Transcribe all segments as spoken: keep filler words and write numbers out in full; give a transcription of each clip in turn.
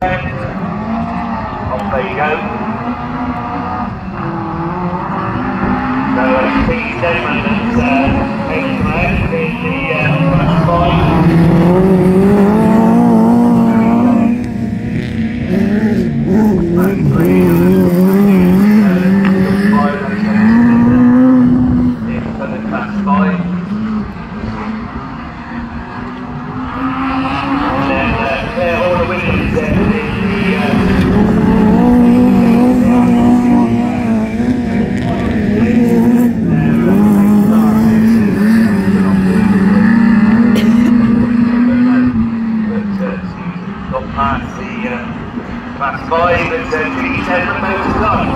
Off there you go. So uh, the gentleman that's uh, taking them out in the uh, class five. Past the uh, class five and uh, G ten with motor guns.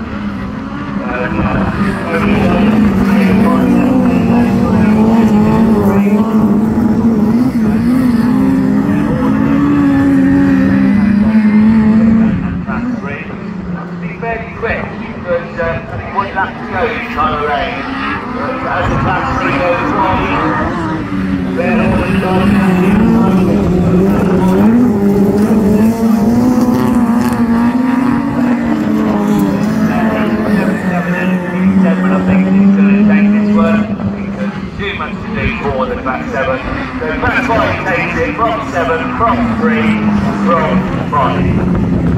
Class three. Be fairly quick because uh, I think one lap to go each time around. But as the class three goes wide, then all the time. More than back seven. So back five takes it from seven, from three, from five.